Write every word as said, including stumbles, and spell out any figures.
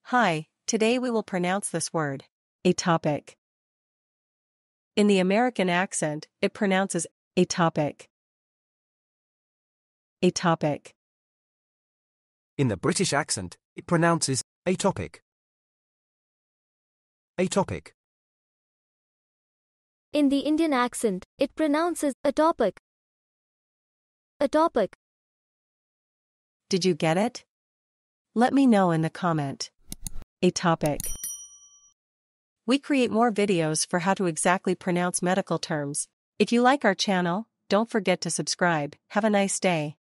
Hi, today we will pronounce this word, atopic. In the American accent, it pronounces atopic. Atopic. In the British accent, it pronounces atopic. Atopic. In the Indian accent, it pronounces atopic. Atopic. Did you get it? Let me know in the comment. Atopic. We create more videos for how to exactly pronounce medical terms. If you like our channel, don't forget to subscribe. Have a nice day.